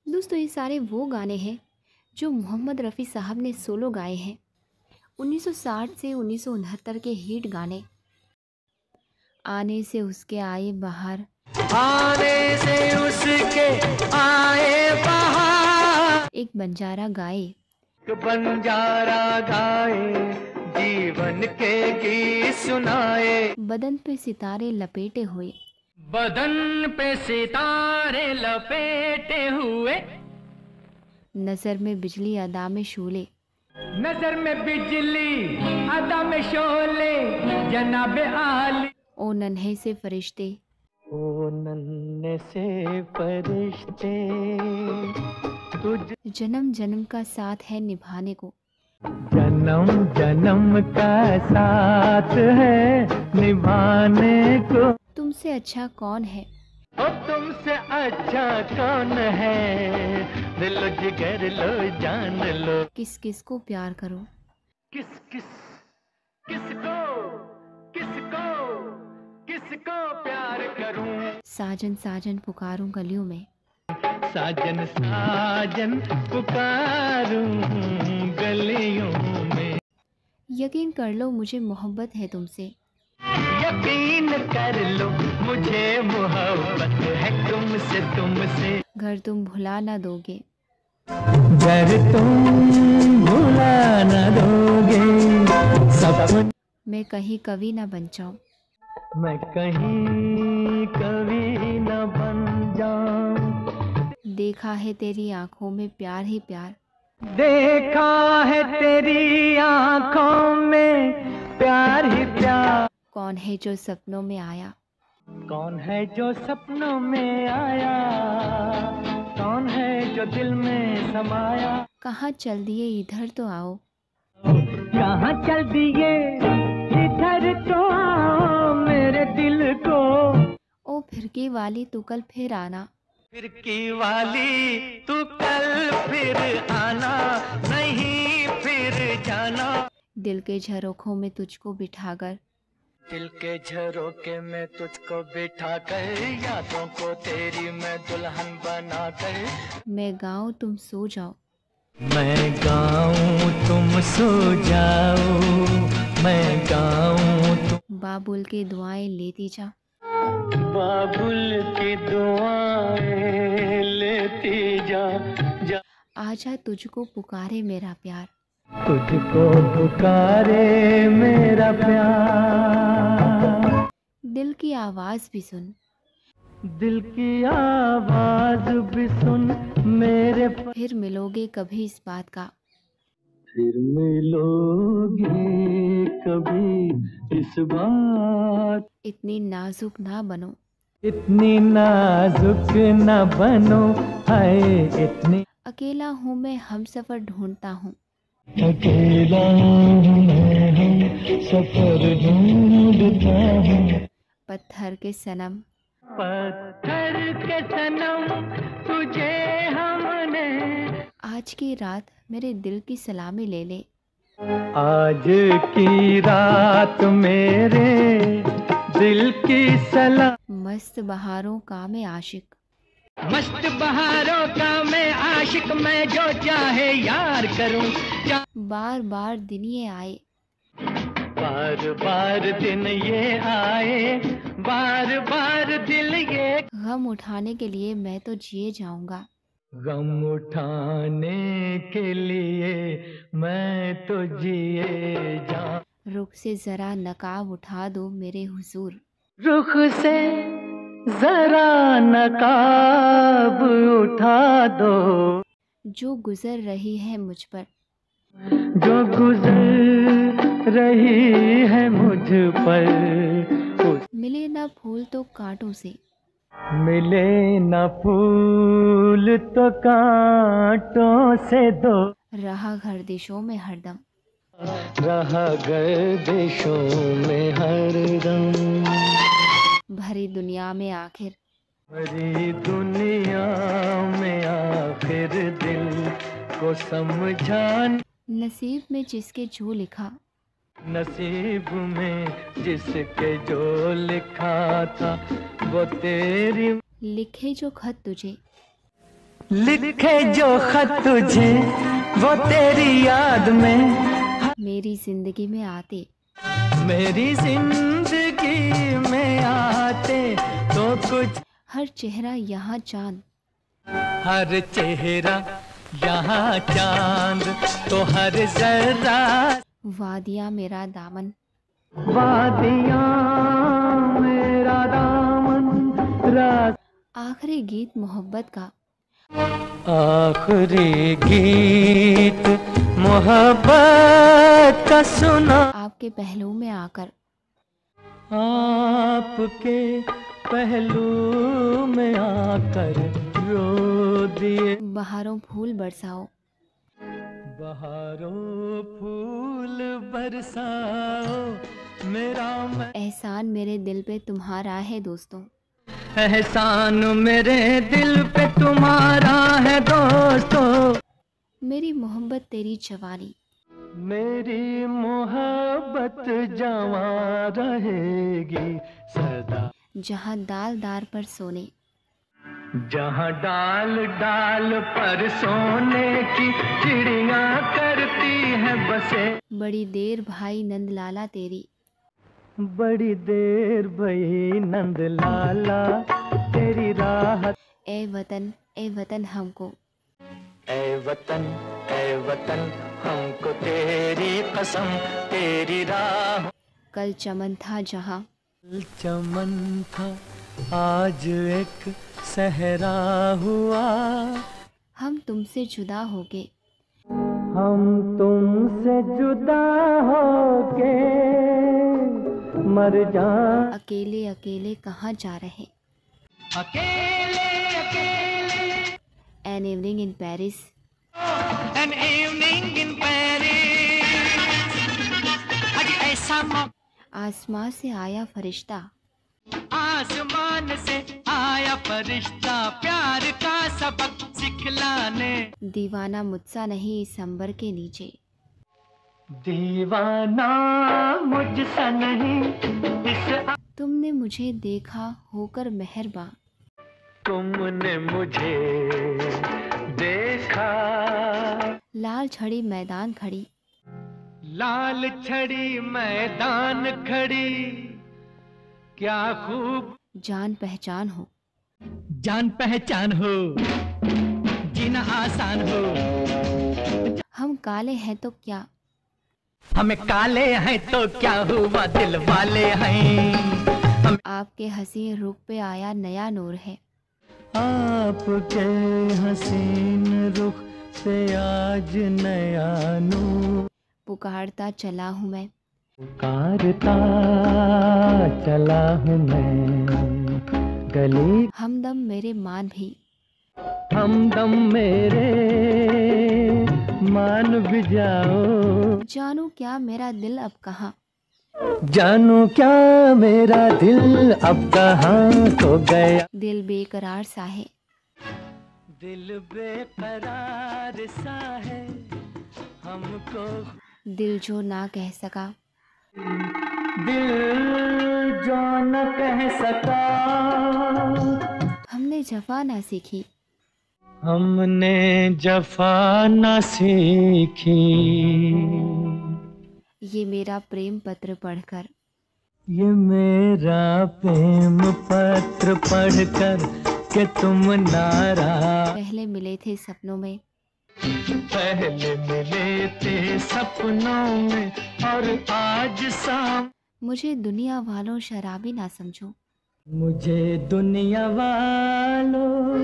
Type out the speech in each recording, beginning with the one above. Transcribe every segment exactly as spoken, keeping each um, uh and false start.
दोस्तों ये सारे वो गाने हैं जो मोहम्मद रफ़ी साहब ने सोलो गाए हैं। उन्नीस सौ साठ से उन्नीस सौ उनहत्तर के हिट गाने। आने से उसके आए बाहर, आने से उसके आए बाहर, एक बंजारा गाए, एक बंजारा गाए, जीवन के गीत सुनाए, बदन पे सितारे लपेटे हुए, बदन पे सितारे लपेटे हुए, नज़र में बिजली अदा में शोले, नजर में बिजली अदा में शोले, जनाबे आली, ओ नन्हे से फरिश्ते, ओ नन्हे से फरिश्ते, तुझ जन्म जन्म का साथ है निभाने को, जन्म जन्म का साथ है निभाने को, तुमसे अच्छा कौन है, ओ तुमसे अच्छा कौन है, दिल जिगर लो जान लो, किस किस को प्यार करो, किस किस किसको किसको किसको प्यार करूं, साजन साजन पुकारूं गलियों में, साजन साजन पुकारूं गलियों में, यकीन कर लो मुझे मोहब्बत है तुमसे, यकीन कर लो मुझे मोहब्बत है तुमसे तुमसे, घर तुम भुला ना दोगे, घर तुम भुला न दोगे, सपन मैं कहीं कवि ना बन जाऊं, मैं कहीं कभी न बन जाऊं, देखा है तेरी आंखों में प्यार ही प्यार, देखा है तेरी आंखों में प्यार ही प्यार, कौन है जो सपनों में आया, कौन है जो सपनों में आया, कौन है जो दिल में समाया, कहाँ चल दिए इधर तो आओ, कहाँ चल दिए इधर तो आओ मेरे दिल को, ओ फिरकी वाली तू कल फिर आना, फिरकी वाली तू कल फिर आना, नहीं फिर जाना, दिल के झरोखों में तुझको बिठाकर, दिल के झरोके में तुझको बिठा कर, यादों को तेरी मैं दुल्हन बना कर, मैं गाऊं तुम सो जाओ, मैं गाऊं तुम सो जाओ, मैं गाऊं तुम, बाबुल की दुआएं लेती जा, बाबुल की दुआएं लेती जा, जा आजा तुझको पुकारे मेरा प्यार, तुझको पुकारे मेरा प्यार, दिल की आवाज़ भी सुन, दिल की आवाज भी सुन मेरे प... फिर मिलोगे कभी इस बात का, फिर मिलोगे कभी इस बात, इतनी नाजुक ना बनो, इतनी नाजुक न बनो, हाय इतनी अकेला हूँ मैं हम सफ़र ढूंढता हूँ, अकेला हूँ मैं, हम सफर ढूंढता हूँ, पत्थर के सनम, पत्थर के सनम तुझे हमने, आज की रात मेरे दिल की सलामी ले ले, आज की रात मेरे दिल की सलाम, मस्त बहारों का मैं आशिक, मस्त बहारों का मैं आशिक, मैं जो चाहे यार करूं, जा... बार बार दिन ये आए, बार बार दिन ये आए, बार बार दिल ये, गम उठाने के लिए मैं तो जिए जाऊंगा, गम उठाने के लिए मैं तो जिए जा, रुख से जरा नकाब उठा दो मेरे हुजूर, रुख से जरा नकाब उठा दो, जो गुजर रही है मुझ पर, जो गुजर रही है मुझ पर, मिले ना फूल तो कांटों से, मिले न फूल तो कांटों से दो, रहा गर्दिशों में हरदम, रहा गर्दिशों में हरदम, भरी दुनिया में आखिर, भरी दुनिया में आखिर दिल को समझान, नसीब में जिसके जो लिखा, नसीब में जिसके जो लिखा था वो तेरी, लिखे जो खत तुझे, लिखे जो खत तुझे वो तेरी याद में, मेरी जिंदगी में आते, मेरी जिंदगी में आते तो कुछ, हर चेहरा यहाँ चांद, हर चेहरा यहाँ चांद, तो हर जरा वादियाँ मेरा दामन, वादियाँ मेरा दामन, रात आखिरी गीत मोहब्बत का, आखिरी गीत मोहब्बत का सुना, आपके पहलू में आकर, आपके पहलू में आकर रो दिए, बहारों फूल बरसाओ, बहारों फूल बरसाओ मेरा मैं, एहसान मेरे दिल पे तुम्हारा है दोस्तों, एहसान मेरे दिल पे तुम्हारा है दोस्तों, मेरी मोहब्बत तेरी जवानी, मेरी मोहब्बत जवां रहेगी सदा, जहाँ दाल दार पर सोने, जहाँ डाल डाल पर सोने की चिड़िया करती है बसे, बड़ी देर भाई नंदलाला तेरी, बड़ी देर भई नंद लाला तेरी राह, ए वतन ए वतन हमको, ए वतन ए वतन हमको तेरी कसम तेरी राह, कल चमन था जहाँ, चमन था आज एक सहरा हुआ, हम तुमसे जुदा हो गए, हम तुमसे जुदा होके मर जा, अकेले अकेले कहाँ जा रहे, अकेले अकेले, an evening in Paris, an evening in Paris, आज ऐसा मौका, आसमां से आया फरिश्ता, आसमान से आया फरिश्ता प्यार का सबक सिखलाने, दीवाना मुझसा नहीं इस अंबर के नीचे, दीवाना मुझसा नहीं इस, तुमने मुझे देखा होकर मेहरबान, तुमने मुझे देखा, लाल छड़ी मैदान खड़ी, लाल छड़ी मैदान खड़ी, क्या खूब जान पहचान हो, जान पहचान हो, जीना आसान हो, हम काले हैं तो क्या, हमें काले हैं तो क्या हुआ दिल वाले हैं, हम आपके हसीन रुख पे आया नया नूर है, आपके हसीन रुख पे आज नया नूर, पुकारता चला हूँ मैं, पुकारता चला हूँ मैं गली, हमदम मेरे मान भी, हमदम मेरे मान भी जाओ, जानू क्या मेरा दिल अब कहाँ, जानू क्या मेरा दिल अब कहाँ खो गया, दिल बेकरार सा है, दिल बेकरार सा है हमको, दिल जो ना कह सका, दिल जो न कह सका, हमने जफा ना सीखी, हमने जफा न सीखी, ये मेरा प्रेम पत्र पढ़कर, ये मेरा प्रेम पत्र पढ़कर के तुम नाराज, पहले मिले थे सपनों में, पहले मिले थे सपनों में और आज शाम, मुझे दुनिया वालों शराबी ना समझो, मुझे दुनिया वालों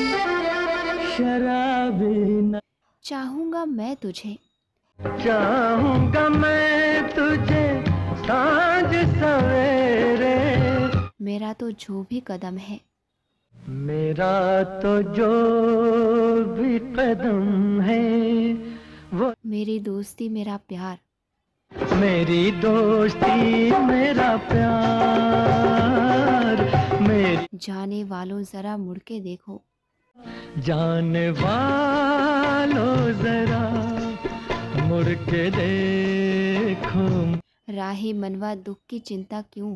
शराबी न, चाहूंगा मैं तुझे, चाहूंगा मैं तुझे सांझ सवेरे, मेरा तो जो भी कदम है, मेरा तो जो भी कदम है वो, मेरी दोस्ती मेरा प्यार, मेरी दोस्ती मेरा प्यार, मेरी जाने वालों जरा मुड़ के देखो, जाने वालों जरा मुड़ के देखो, राही मनवा दुख की चिंता क्यों,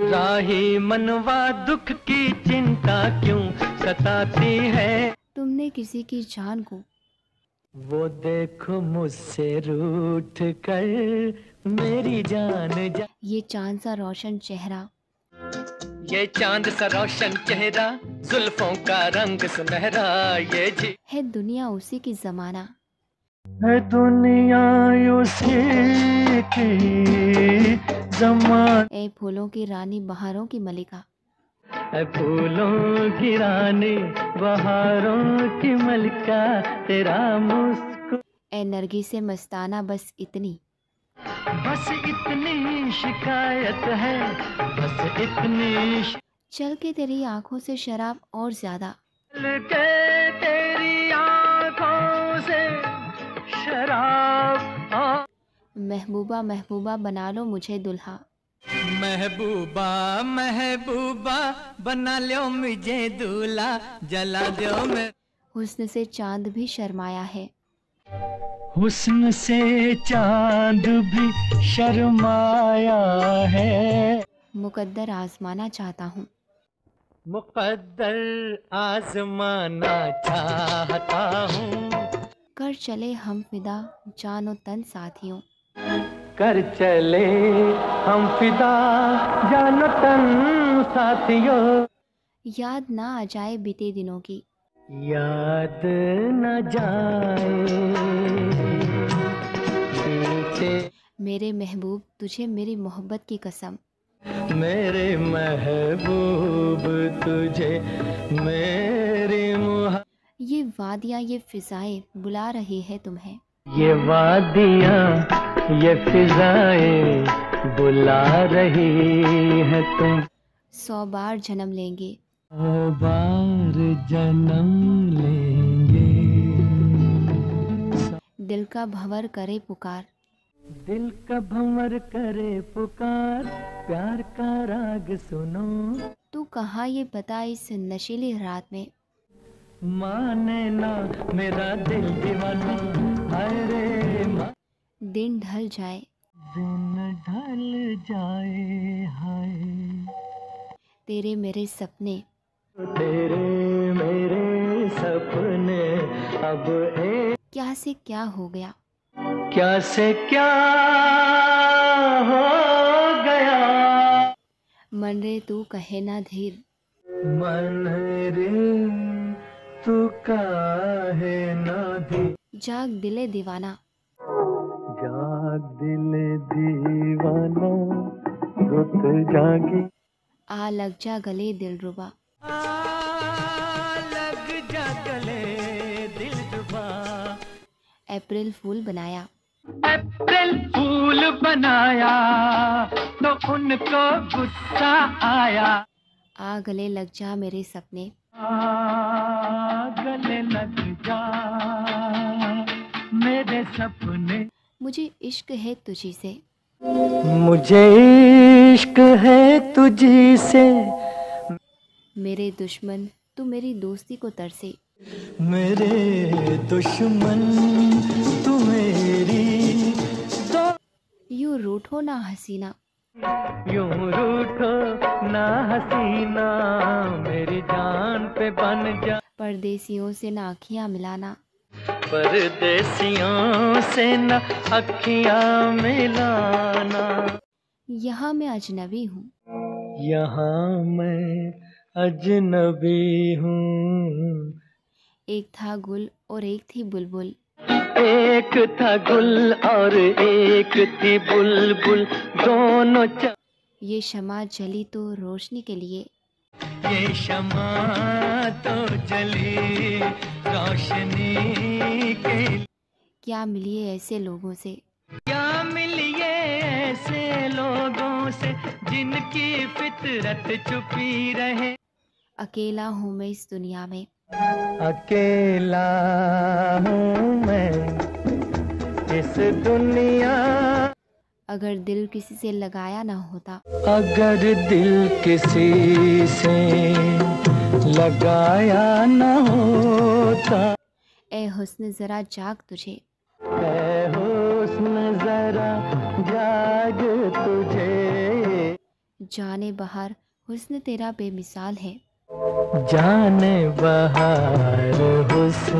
राही मनवा दुख की चिंता क्यों सताती है, तुमने किसी की जान को। वो देखो मुझसे रूठ कर मेरी जान जा, ये चांद सा रोशन चेहरा, ये चांद सा रोशन चेहरा, जुल्फों का रंग सुनहरा, ये जी है दुनिया उसी की जमाना। है दुनिया उसी की जमान, ए फूलों की रानी बहारों की मलिका, है फूलों की रानी बहारों की मलिका, तेरा मुस्कुराना ए नरगी से मस्ताना, बस इतनी। बस इतनी शिकायत है, बस इतनी शि- चल के तेरी आंखों से शराब और ज्यादा, के तेरी आंखों से शराब आ- महबूबा महबूबा बना लो मुझे दुल्हा। महबूबा महबूबा बना लो मुझे दूल्हा, जला दो मैं हुस्न से चांद भी शर्माया है, हुस्न से चांद भी शर्माया है, मुकद्दर आजमाना चाहता हूँ। मुकद्दर आजमाना चाहता हूँ, कर चले हम फिदा जानो तन साथियों, कर चले हम फिदा जानो तन साथियों, याद ना आ जाए बीते दिनों की, याद न जाए बीते मेरे महबूब तुझे मेरी मोहब्बत की कसम, मेरे महबूब तुझे मेरी मुहा, ये वादियाँ ये फिजाएं बुला रही है तुम्हें, ये वादियाँ ये फिजाएं बुला रही है तुम, सौ बार जन्म लेंगे, सौ बार जन्म लेंगे, दिल का भंवर करे पुकार, दिल का भंवर करे पुकार, प्यार का राग सुनो, तू कहाँ ये बता इस नशीली रात में, माने ना मेरा दिल दीवाना, हाय रे मा दिन ढल जाए, दिन ढल जाए, हाय तेरे मेरे सपने, तेरे मेरे सपने अब एक क्या से क्या हो गया, क्या से क्या हो गया, मन रे तू कहे ना धीर, मन रे तू काहे ना दी, जाग दिले दीवाना, जाग दिल दीवाना, रुत जागी, आ लग जा गले दिलरुबा, आ लग जा गले दिलरुबा, अप्रैल फूल बनाया, अप्रैल फूल बनाया तो उनको गुस्सा आया, आ गले लग जा मेरे सपने, आ गले लग जा मेरे सपने, मुझे इश्क है तुझी से, मुझे इश्क है तुझी से, मेरे दुश्मन तू मेरी दोस्ती को तरसे, मेरे दुश्मन तू मेरी दो, यूं रूठो ना हसीना, यूं रूठो ना हसीना, मेरी जान पे बन जा, परदेसियों से ना आँखियाँ मिलाना, परदेसियों से न अखियां मिलाना, यहाँ मैं अजनबी हूँ, यहाँ मैं अजनबी हूँ, एक था गुल और एक थी बुलबुल, एक था गुल और एक थी बुलबुल, दोनों च ये शमा जली तो रोशनी के लिए, ये शमा तो जली रोशनी के लिए, क्या मिलिए ऐसे लोगों से, क्या मिलिए ऐसे लोगों से जिनकी फितरत छुपी रहे, अकेला हूँ मैं इस दुनिया में, अकेला हूँ मैं इस दुनिया, अगर दिल किसी से लगाया ना होता, अगर दिल किसी से लगाया न होता, ए हुस्न जरा जाग तुझे, ऐ हुस्न जरा जाग तुझे, जाने बहार हुस्न तेरा बेमिसाल है, जाने बहार हुस्न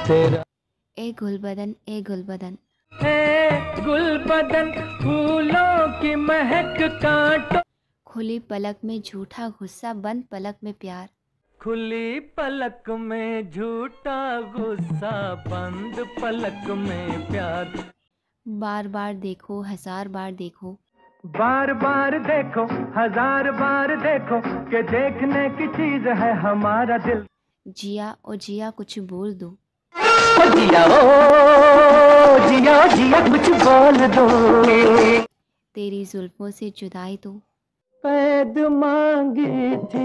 तेरा ए गुलबदन ए गुलबदन, है गुलबदन फूलों की महक कांटों, खुली पलक में झूठा गुस्सा, बंद पलक में प्यार। खुली पलक में झूठा गुस्सा, बंद पलक में प्यार। बार बार देखो हजार बार देखो, बार बार देखो हजार बार देखो, कि देखने की चीज है हमारा दिल। जिया ओ जिया कुछ बोल दो, ओ जिया ओ जिया ओ जिया कुछ बोल दो, तेरी जुल्फों से जुदाई तो कैद मांगी थी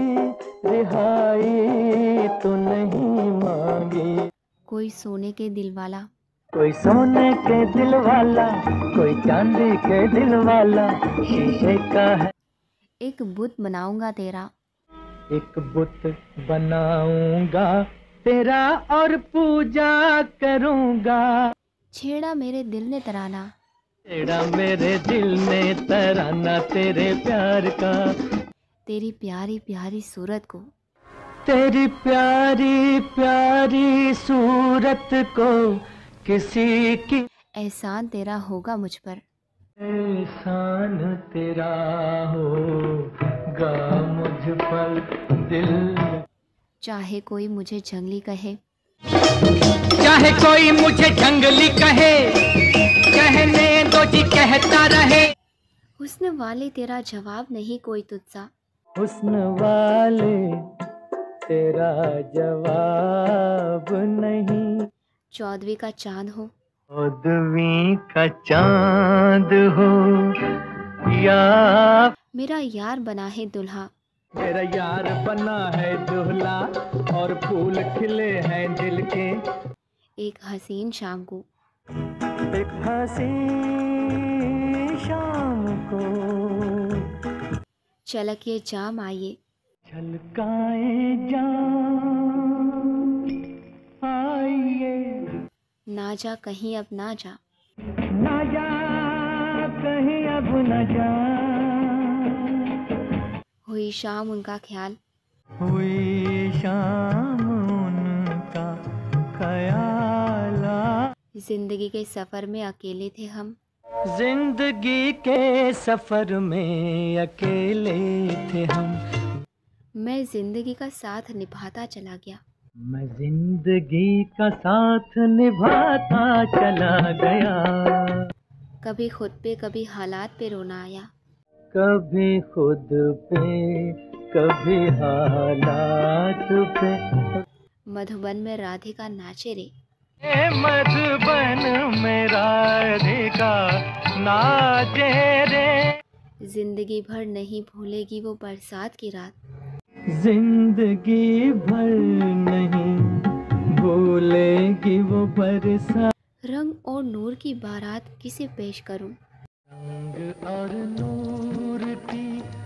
रिहाई तो नहीं मांगी। कोई सोने के दिल वाला, कोई सोने के दिल वाला, कोई चांदी के दिल वाला, शीशे का है। एक बुत बनाऊंगा तेरा, एक बुत बनाऊंगा तेरा और पूजा करूंगा। छेड़ा मेरे दिल ने तराना, छेड़ा मेरे दिल ने तराना तेरे प्यार का, तेरी प्यारी प्यारी सूरत को, तेरी प्यारी प्यारी सूरत को किसी की एहसान तेरा होगा मुझ पर। एहसान तेरा होगा मुझ पर दिल। चाहे कोई मुझे जंगली कहे, चाहे कोई मुझे जंगली कहे, कहने दो जी कहता रहे। हुस्न वाले तेरा जवाब नहीं कोई तुझसा, हुस्न वाले तेरा जवाब नहीं। चौदवी का चांद हो, चौदवी का चांद हो या मेरा यार बना है दुल्हा, मेरा यार बना है दूल्हा, और फूल खिले हैं दिल के। एक हसीन शाम को, एक हसीन शाम को चलकिए जाम आइए, छलकाए जाम आइए। ना जा कहीं अब ना जा, ना जा कहीं अब न जा, हुई शाम उनका ख्याल, हुई शाम उनका ख्याल। जिंदगी के सफर में अकेले थे हम, जिंदगी के सफर में अकेले थे हम। मैं जिंदगी का साथ निभाता चला गया, मैं जिंदगी का साथ निभाता चला गया। कभी खुद पे कभी हालात पे रोना आया, कभी खुद पे कभी हालात पे। मधुबन में राधिका नाचे रे, ए मधुबन में राधिका नाचे रे। जिंदगी भर नहीं भूलेगी वो बरसात की रात, जिंदगी भर नहीं भूलेगी वो बरसात। रंग और नूर की बारात किसे पेश करूं, रंग और नूर की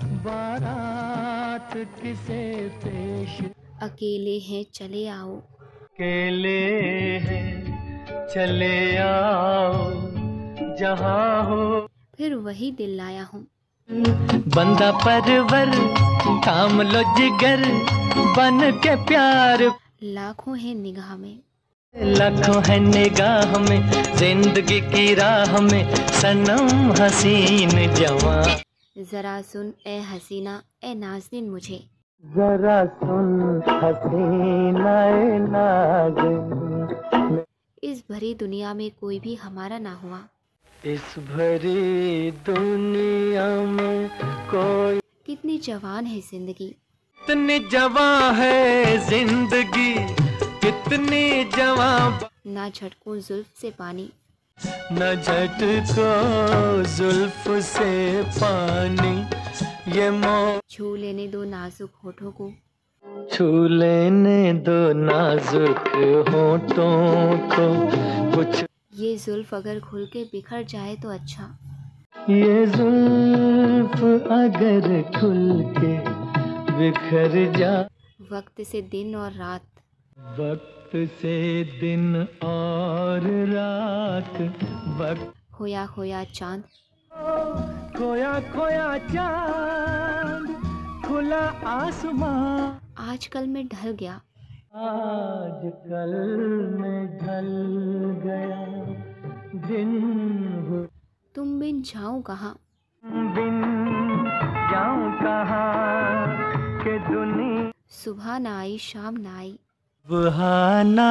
बारात किसे पेश। अकेले हैं चले आओ, अकेले हैं चले आओ जहाँ हो। फिर वही दिल लाया हूँ, बंदा परवर थाम लो जिगर, बन के प्यार। लाखों है निगाह में, लाखों है निगाह में, जिंदगी की राह में सनम हसीन जवां। जरा सुन ए हसीना ए नाज़नीन मुझे, जरा सुन हसीना ए नाज़नीन। इस भरी दुनिया में कोई भी हमारा ना हुआ, इस भरी दुनिया में कोई। कितनी जवान है जिंदगी, कितनी जवां है जिंदगी, कितनी जवां। ना झटकों जुल्फ से पानी, न झटको जुल्फ से पानी। ये मौ छू लेने दो नाजुक होठों को, छू लेने दो नाजुक होठों को। कुछ ये जुल्फ अगर खुल के बिखर जाए तो अच्छा, ये जुल्फ अगर खुल के बिखर जा। वक्त से दिन और रात, वक्त से दिन और रात। वक्त खोया खोया चांद, खोया खोया चांद, खुला आसमां। आजकल मैं ढल गया, आज कल में ढल गया दिन हो, तुम बिन जाऊं कहाँ, बिन जाऊं कहाँ के दुनिया सुबह ना आई शाम ना आई, बहाना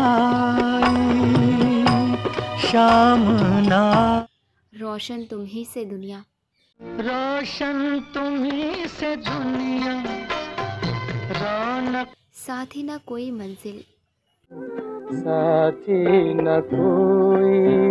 आई, शाम ना, रोशन तुम ही से दुनिया, रोशन तुम्ही से दुनिया, रौनक साथी ना कोई मंजिल, साथी न कोई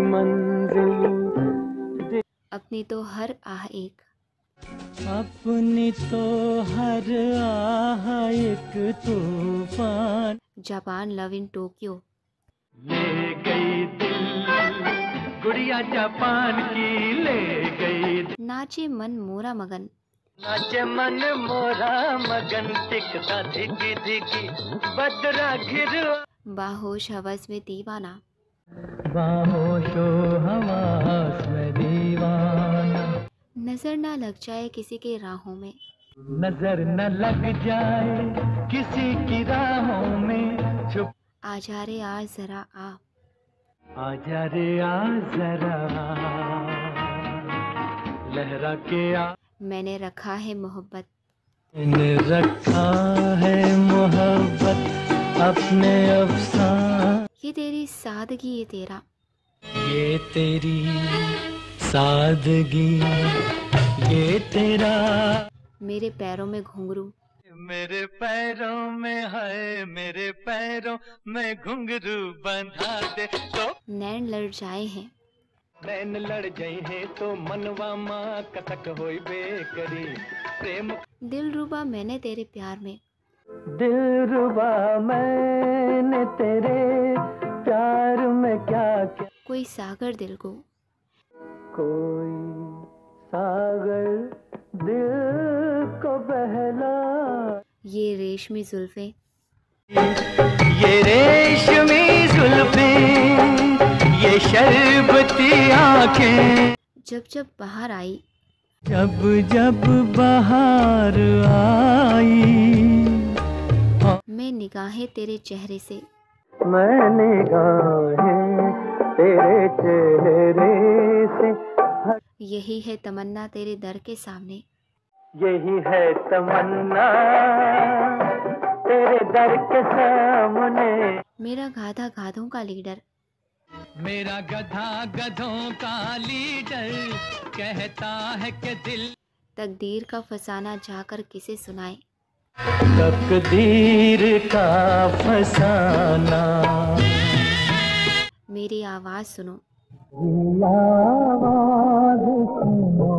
मंजिल, अपनी तो हर आह एक, अपनी तो हर आह एक तूफान, जापान लव इन टोक्यो, ले गई दिल गुड़िया जापान की, ले गई दिल, नाचे मन मोरा मगन, नाचे मन मोरा मगन, टिकता धिकी धिकी बदरा घिर, बाहोश हवस में दीवाना, बाहोशो हवास में दीवाना, नजर ना लग जाए किसी के राहों में, नजर न लग जाए किसी की राहों में, छुप आजा रे आ जरा आ, आजा रे आ जरा, लहरा के आ, मैंने रखा है मोहब्बत, मैंने रखा है मोहब्बत अपने अफसाने, ये तेरी सादगी ये तेरा, ये तेरी सादगी ये तेरा, मेरे पैरों में घुंघरू, मेरे पैरों में है, मेरे पैरों में घुंघरू बंधा दे तो, नैन लड़ जाए हैं, नैन लड़ जाए हैं तो मनवा माँ कतक होई बेकरी, प्रेम दिल रुबा मैंने तेरे प्यार में, दिलरुबा मैंने तेरे प्यार में क्या क्या, कोई सागर दिल को, कोई सागर दिल को बहला, ये रेशमी जुल्फे, ये रेशमी जुल्फें, ये शरबती आंखें, जब जब बाहर आई, जब जब बाहर आई, मैं निगाहें तेरे चेहरे से, मैं निगाहें तेरे चेहरे से, यही है तमन्ना तेरे दर के सामने, यही है तमन्ना तेरे दर के सामने, मेरा गाधा गाधों का लीडर, मेरा गधा गधों का लीडर कहता है कि दिल, तकदीर का फसाना जाकर किसे सुनाए, तकदीर का फसाना, मेरी आवाज सुनो, आवाज़ सुनो,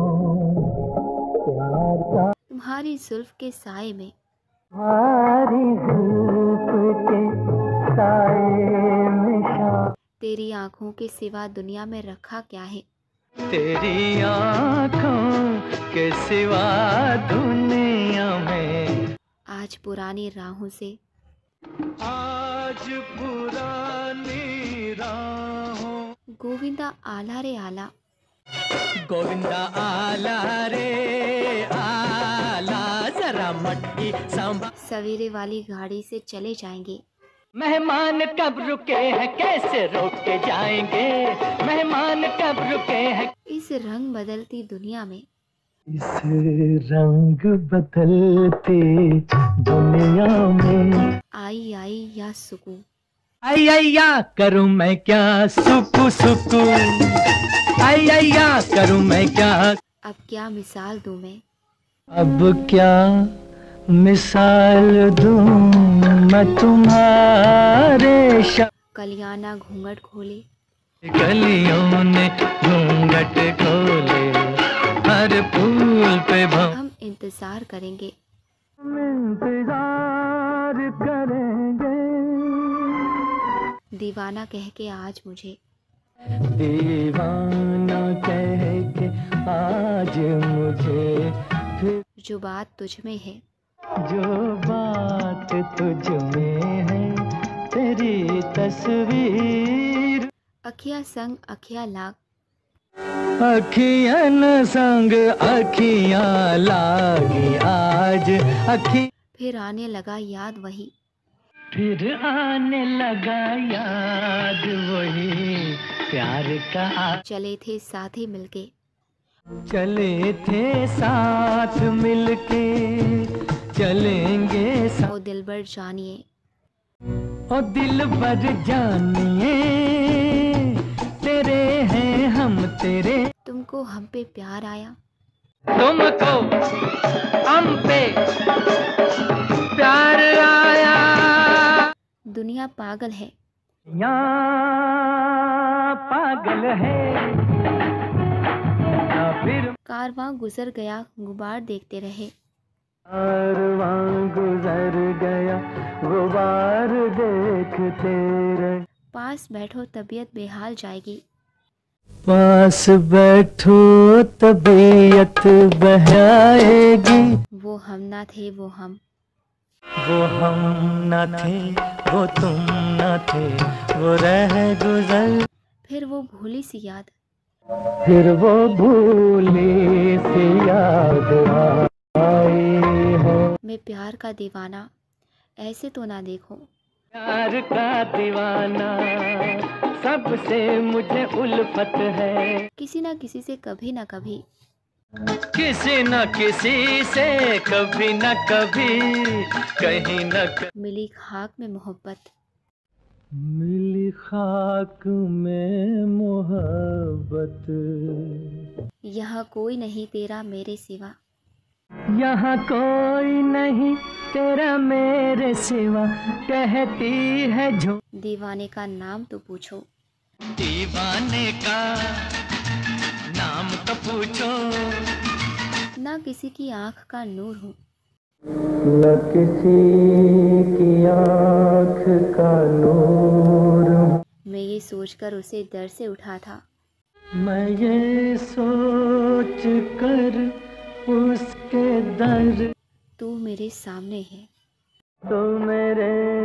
प्यार का तुम्हारी जुल्फ के साए में, तुम्हारी जुल्फ के साए में शा, तेरी आंखों के सिवा दुनिया में रखा क्या है, तेरी आँखों के सिवा दुनिया में, आज पुरानी राहों से, आज पुरानी राहों, गोविंदा आला रे आला, गोविंदा आला रे आला, जरा मट्टी सांभा, सवेरे वाली गाड़ी से चले जाएंगे, मेहमान कब रुके हैं कैसे रोक के जाएंगे, मेहमान कब रुके हैं इस रंग बदलती दुनिया में, इस रंग बदलती दुनिया में, आई आई या सुकून, आई आइया करूं मैं क्या सुकू सुकू, आई आइया करूं मैं क्या, अब क्या मिसाल दूं मैं, अब क्या मिसाल दूं मैं तुम्हारे श, कलियाना घूंघट खोले, गलियों ने घूंघट खोले, हर फूल पे भौं, हम इंतजार करेंगे, हम इंतजार करेंगे, दीवाना कह के आज मुझे, दीवाना कह के आज मुझे, फिर जो बात तुझ में है, जो बात तुझ में है, तेरी तस्वीर, अखियां संग अखियां लाग, अखियन संग अखियां लागी आज, अखी फिर आने लगा याद वही, फिर आने लगा याद वही प्यार का आ... चले थे साथ ही मिलके, चले थे साथ मिलके, चलेंगे साथ। ओ दिलबर जानिए, ओ दिलबर जानिए, तेरे हैं हम तेरे। तुमको हम पे प्यार आया, तुमको हम पे प्यार आया। दुनिया पागल है, यहाँ पागल है या फिर कारवां गुजर गया गुबार देखते रहे, कारवां गुजर गया गुबार देखते रहे। पास बैठो तबीयत बेहाल जाएगी, पास बैठो तबीयत बहाएगी। वो हम ना थे वो हम, वो हम न थे वो तुम न थे, वो रह गुजर। फिर वो भूली सी याद, फिर वो भूली सी याद आई है। मैं प्यार का दीवाना, ऐसे तो ना देखो, प्यार का दीवाना, सबसे मुझे उल्फत है। किसी ना किसी से कभी ना कभी, किसी न किसी से कभी न कभी, कहीं न कहीं मिली खाक में मोहब्बत, मिली खाक में मोहब्बत। यहाँ कोई नहीं तेरा मेरे सिवा, यहाँ कोई नहीं तेरा मेरे सिवा, कहती है जो। दीवाने का नाम तो पूछो, दीवाने का नाम तो पूछो। ना किसी की आंख का नूर हूँ, न किसी की आँख का नूर, मैं ये सोचकर उसे दर से उठा था, मैं ये सोच कर उसके दर। तू मेरे सामने है, तो मेरे